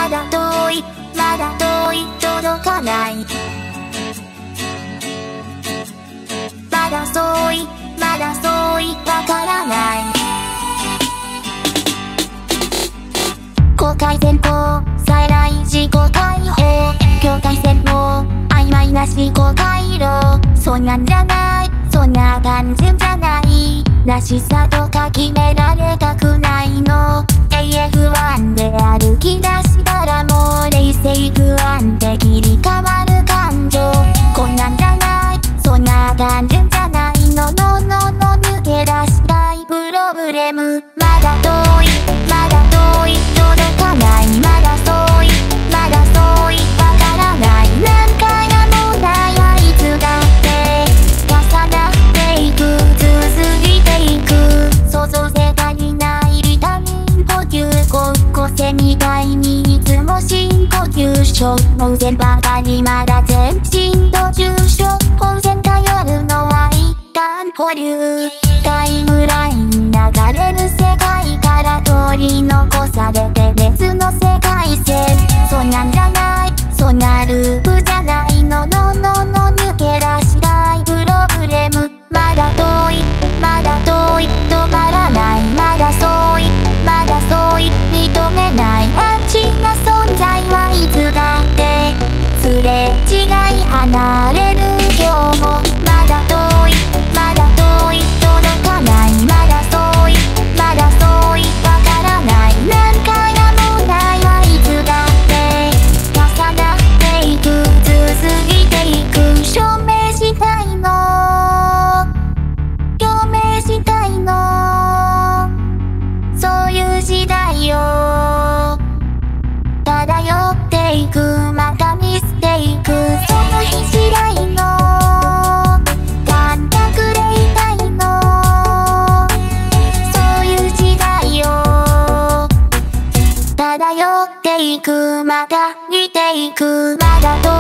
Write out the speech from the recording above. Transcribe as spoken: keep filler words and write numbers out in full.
まだ遠いまだ遠い届かない、まだ遠いまだ遠いわからない、公開戦法再来自己解放、境界線も曖昧な思考回路、そんなんじゃないそんな単純じゃない、らしさとか決められたくないの、 エーエフワン で歩き出したらもう冷静不安で切り替わる感情、こんなんじゃないそんな単純じゃないの、ののの抜け出したいプロブレム、まだ遠いまだ遠い届かない、まだ遠いまだ遠いわからない、何回も問題はいつだって重なっていく続いていく、想像世界にないビタミン補給、高校生みたいにいつも深呼吸、症もう全ばかりまだ全身と重症、本線頼るのは一旦保留、タイムライン流れる世界から取り残されて別の世界線、そんなんじゃないそんなループじゃないの、ののの抜け出したいプロブレム、まだ遠いまだ遠い止まらない、まだ遠いまだ遠い認めない、安心な存在はいつだってすれ違い離れる今日も、まだ遠いまだ遠い届かない、まだ遠いまだ遠いわからない、何回も問題はいつだって重なっていく続いていく、証明したいの証明したいの、そういう時代よ漂っていくまた見捨ていく、その日次第の感覚でいたいの、そういう時代よ漂っていくまた似ていく、まだ遠い